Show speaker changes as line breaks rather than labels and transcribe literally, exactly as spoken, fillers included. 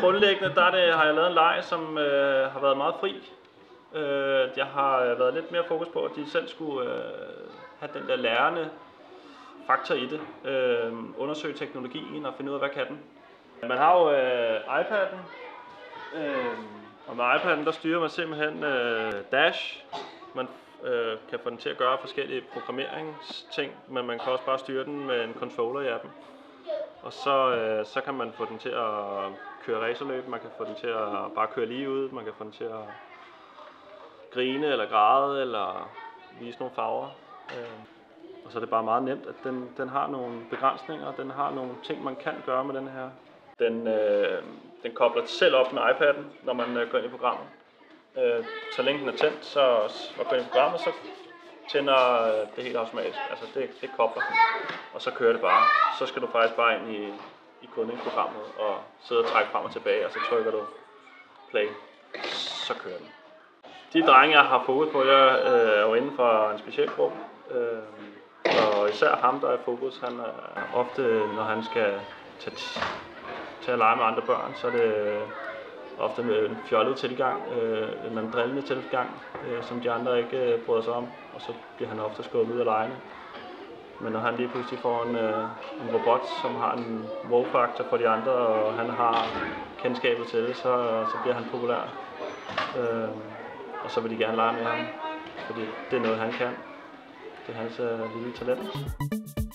grundlæggende der er det, har jeg lavet en leg, som øh, har været meget fri. Øh, jeg har været lidt mere fokus på, at de selv skulle øh, have den der lærende faktor i det. Øh, undersøge teknologien og finde ud af, hvad kan den. Man har jo øh, iPad'en, øh, og med iPad'en der styrer man simpelthen øh, Dash. Man øh, kan få den til at gøre forskellige programmeringsting, men man kan også bare styre den med en controller i appen. Og så, øh, så kan man få den til at køre racerløb, man kan få den til at bare køre lige ud, man kan få den til at grine eller græde eller vise nogle farver. Øh, og så er det bare meget nemt, at den, den har nogle begrænsninger, den har nogle ting, man kan gøre med den her. Den, øh, den kobler selv op med iPad'en, når man øh, går ind i programmet. Øh, så længe den er tændt, så og går ind i programmet, så tænder det helt automatisk. Altså det, det kobler, og så kører det bare. Så skal du faktisk bare ind i, i kundeprogrammet og sidde og trække frem og tilbage, og så trykker du play. Så kører den. De drenge, jeg har fokus på, jeg øh, er jo inden for en speciel gruppe. Øh, og især ham, der er i fokus, han er ofte, når han skal tage, tage at lege med andre børn, så er det ofte med en fjollet tilgang, øh, en drillende tilgang, øh, som de andre ikke øh, bryder sig om, og så bliver han ofte skubbet ud af legene. Men når han lige pludselig får en, øh, en robot, som har en wow-faktor for de andre, og han har kendskabet til det, så, så bliver han populær. Øh, og så vil de gerne lege med ham, fordi det er noget, han kan. Det er hans øh, lille talent.